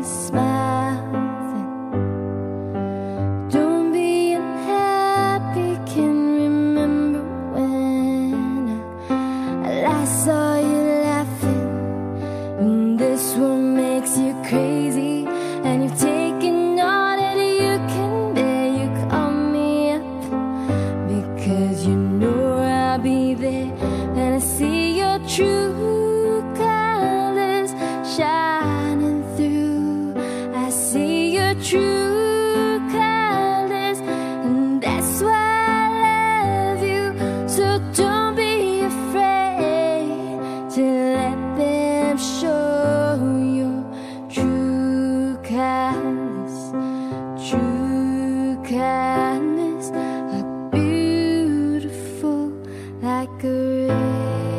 a smile, then don't be unhappy. Can remember when I last saw you laughing, and this one makes you crazy, and you've taken all that you can bear. You call me up because you know I'll be there, and I see your true colors shining through. I see your true colors, and that's why I love you. So don't be afraid to let them show your true colors. True colors are beautiful like a rainbow.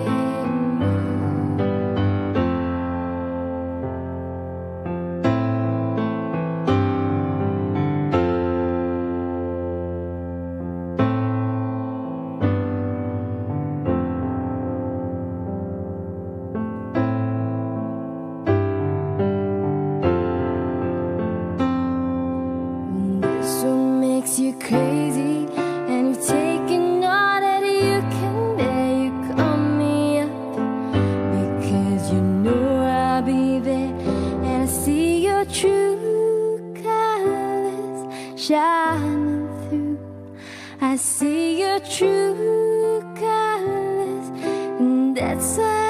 This one makes you crazy, and you've taken all that you can bear. You call me up because you know I'll be there, and I see your true colors shining through. I see your true colors, and that's why